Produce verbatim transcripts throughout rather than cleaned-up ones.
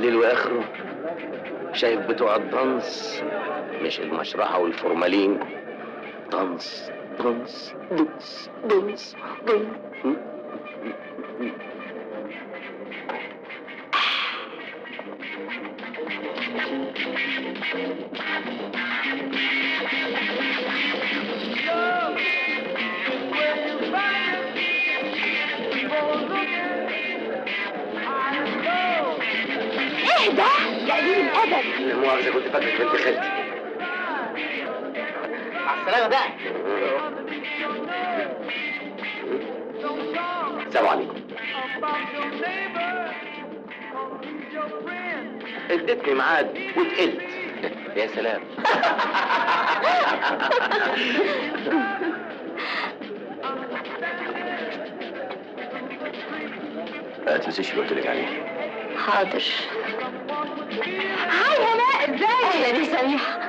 الليل واخره. شايف بتوع الدنس، مش المشرحه والفورمالين. دنس دنس دنس دنس دنس. ايه ده؟ يا قليل الادب. لا مؤاخذة، كنت فاكرك بنت خالتي. مع السلامة بقى. السلام عليكم. اديتني ميعاد واتقلت. يا سلام. ما تنسيش اللي قلت لك عليه. حاضر. هاي هلاء، ازاي؟ اهلا يا سميحة.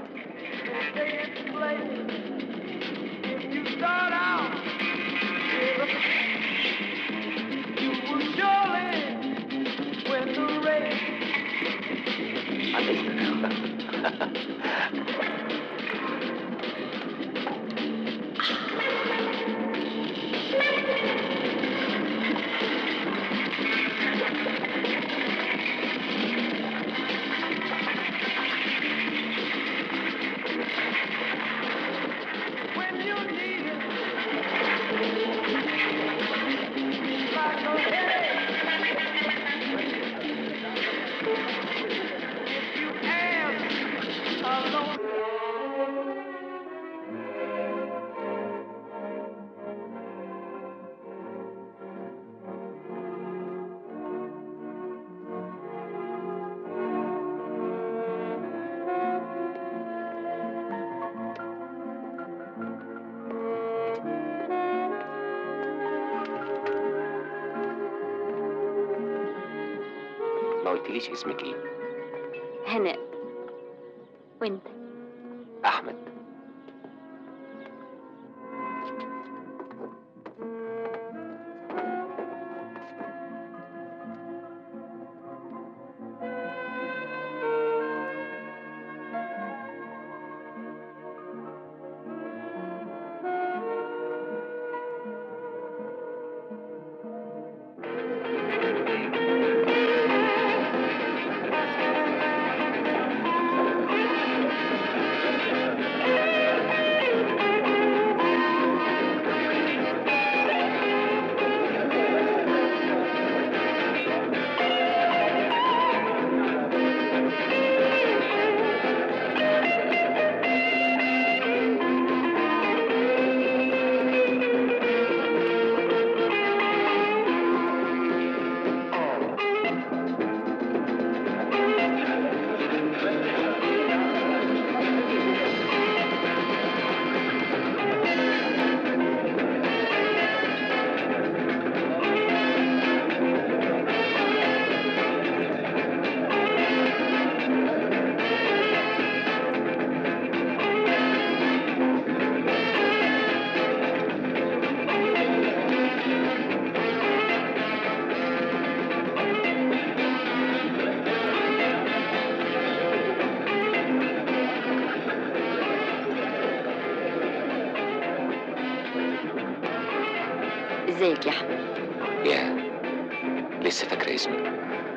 ما قلتليش اسمك ايه؟ هناء. وانت؟ احمد. ازيك يا احمد؟ يا لسه فاكرة اسمك.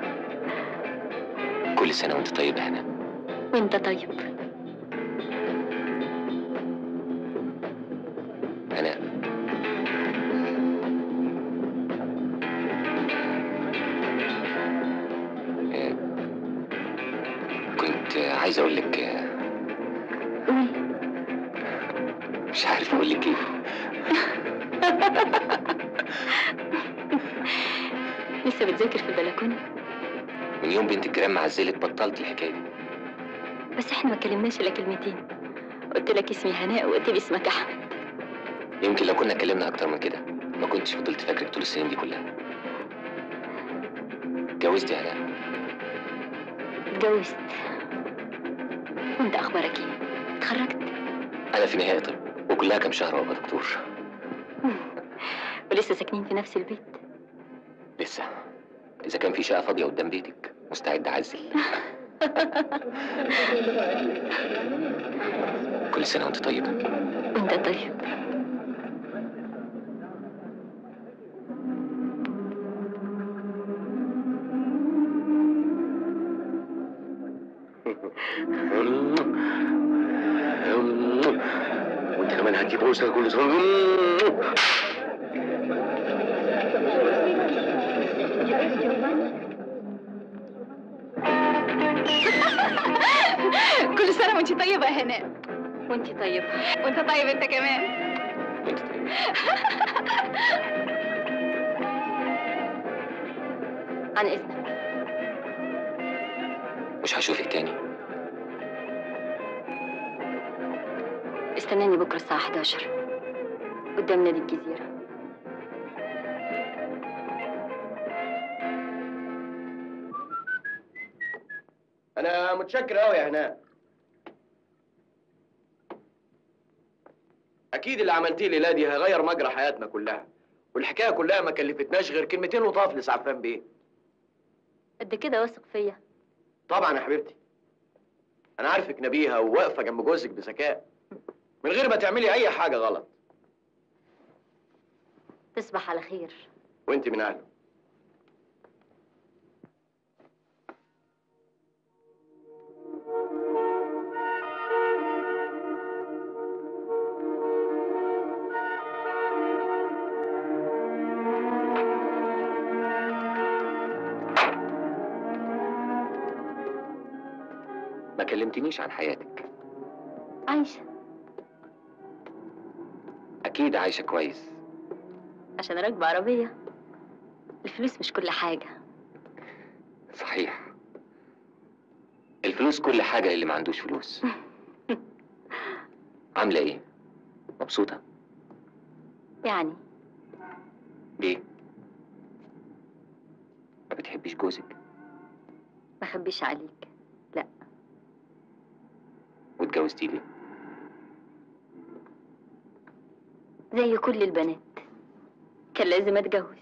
كل سنة وانت طيبة يا هنا. وانت طيب. أنا آه، كنت عايز أقول لك. قول. مش عارف أقول لك إيه. لسه بتذاكر في البلكونة؟ من يوم بنت الجيران معزلت بطلت الحكاية دي. بس احنا ما كلمناش الا كلمتين. قلت لك اسمي هناء وقلت لي اسمك احمد. يمكن لو كنا اتكلمنا أكتر من كده ما كنتش فضلت فاكرك طول السنين دي كلها. اتجوزت يا هناء؟ اتجوزت. وانت اخبارك ايه؟ اتخرجت؟ أنا في نهاية طب وكلها كام شهر وابقى دكتور. ولسه ساكنين في نفس البيت؟ لسه، إذا كان في شقة فاضية قدام بيتك. مستعد اعزل. كل سنه وانت طيبه. وانت طيب. وانت كمان هاتي بوسه كل سنه. كل سنة وانت طيبة يا هناء. وانت طيبة. وانت طيب انت كمان. وانت طيبه. عن اذنك. مش هشوفك تاني. استناني بكره الساعة حداشر قدام نادي الجزيرة. انا متشكر قوي يا هناء. اكيد اللي عملتيه الليله دي هيغير مجرى حياتنا كلها، والحكايه كلها ما كلفتناش غير كلمتين لطاف لسعفان بيه. قد كده واثق فيا؟ طبعا يا حبيبتي، انا عارفك نبيهه وواقفه جنب جوزك بذكاء من غير ما تعملي اي حاجه غلط. تصبح على خير. وانت من اهله. ما كلمتنيش عن حياتك. عايشة. اكيد عايشه كويس. عشان راكبة عربية. الفلوس مش كل حاجة. صحيح، الفلوس كل حاجه اللي ما عندوش فلوس. عامله ايه؟ مبسوطه؟ يعني ليه؟ ما بتحبيش جوزك؟ ما اخبيش عليك، لا. واتجوزتي ليه؟ زي كل البنات كان لازم اتجوز.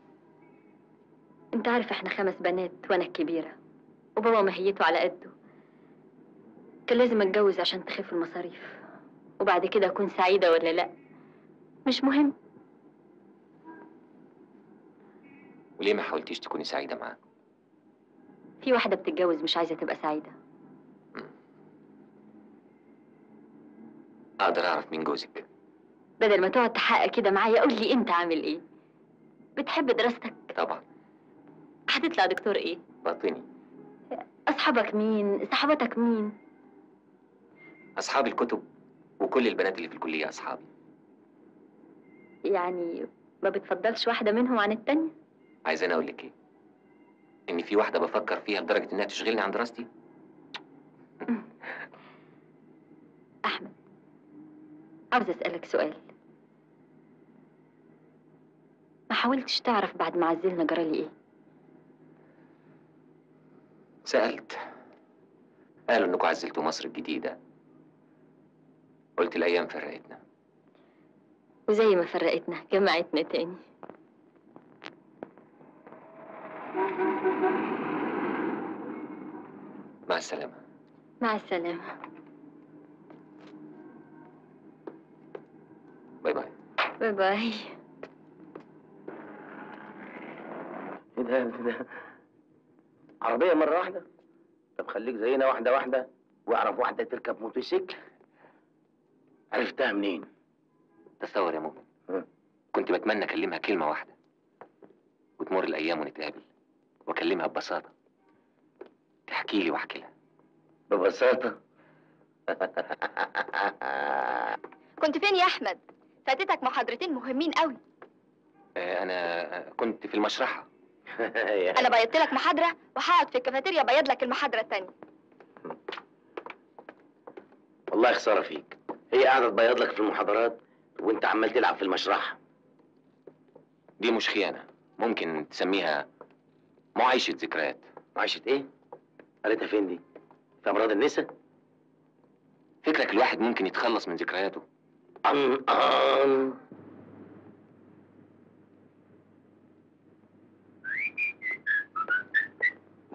انت عارف احنا خمس بنات وانا الكبيرة، وبابا مهيته على قده. كان لازم اتجوز عشان تخف المصاريف، وبعد كده اكون سعيدة ولا لا مش مهم. وليه ما حاولتيش تكوني سعيده معاه؟ في واحدة بتتجوز مش عايزة تبقى سعيدة. اقدر اعرف مين جوزك؟ بدل ما تقعد تحقق كده معايا قول لي انت عامل ايه؟ بتحب دراستك؟ طبعا. هتطلع دكتور ايه؟ باطني. اصحابك مين؟ صحباتك مين؟ اصحاب الكتب وكل البنات اللي في الكليه اصحابي. يعني ما بتفضلش واحدة منهم عن التانية؟ عايزاني اقول لك ايه؟ ان في واحده بفكر فيها لدرجه انها تشغلني عن دراستي. احمد، عاوز اسألك سؤال. ما حاولتش تعرف بعد ما عزلنا جرالي ايه؟ سالت، قالوا انكم عزلتوا مصر الجديده. قلت الايام فرقتنا. وزي ما فرقتنا جمعتنا تاني. مع السلامه. مع السلامة. باي باي. باي باي. ايه ده ايه ده؟ عربيه مره واحده؟ طب خليك زينا واحده واحده، واعرف واحده تركب موتوسيكل. عرفتها منين؟ تصور يا مؤمن، كنت بتمنى اكلمها كلمه واحده وتمر الايام ونتقابل واكلمها ببساطه تحكي لي واحكي لها ببساطه. كنت فين يا احمد؟ فاتتك محاضرتين مهمين قوي. آه، انا كنت في المشرحه. انا بيضت لك محاضرة وهقعد في الكافيتيريا بيض لك المحاضرة التانية. والله خساره فيك، هي قاعده تبيض لك في المحاضرات وانت عمال تلعب في المشرحه. دي مش خيانه، ممكن تسميها معايشه ذكريات. معيشه ايه؟ قريتها فين دي؟ في امراض النساء؟ فكرك الواحد ممكن يتخلص من ذكرياته؟ أم أم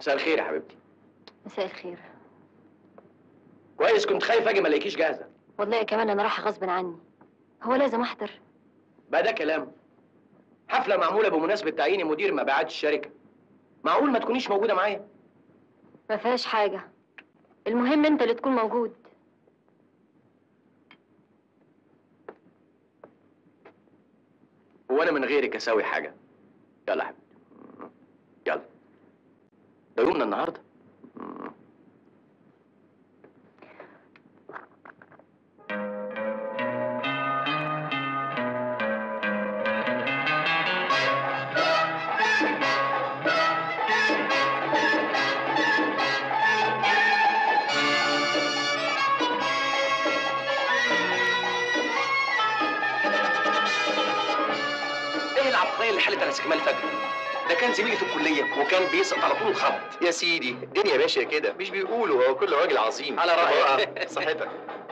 مساء الخير يا حبيبتي. مساء الخير. كويس، كنت خايف اجي ما الاقيكيش جاهزه. والله كمان انا رايحه غصب عني. هو لازم احضر؟ بقى ده كلام؟ حفله معموله بمناسبه تعيين مدير مبيعات الشركه، معقول ما تكونيش موجوده معايا؟ ما فيهاش حاجه، المهم انت اللي تكون موجود. وانا من غيرك اسوي حاجه؟ يلا يا حبيبتي، يلا، ده يومنا النهارده. اللي حلت على استكمال فجر ده كان زميلي في الكليه وكان بيسقط على طول الخط. يا سيدي الدنيا ماشيه كده، مش بيقولوا هو كل راجل عظيم. على رايك. صحتك.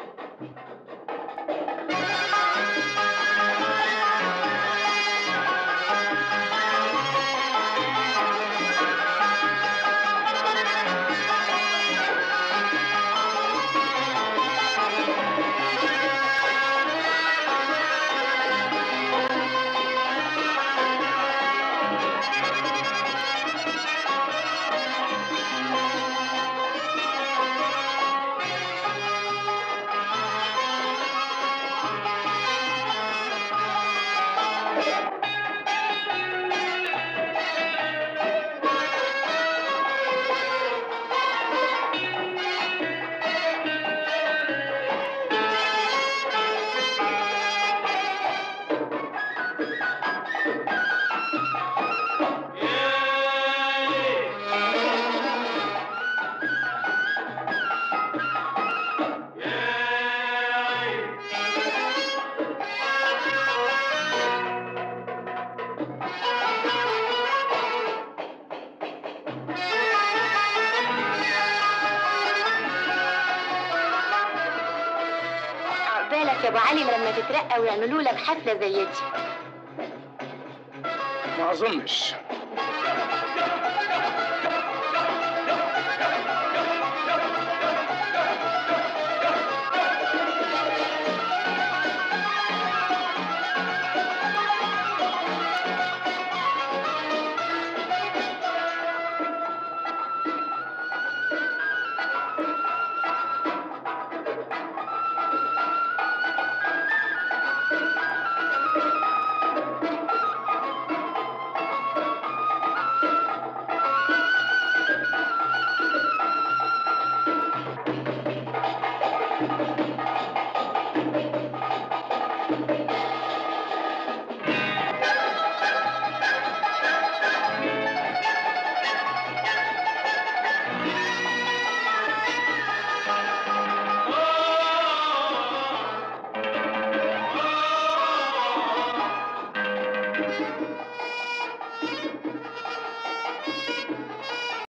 عقبالك يا ابو علي لما تترقى ويعملوا لك حفله زي دي. ما اظنش،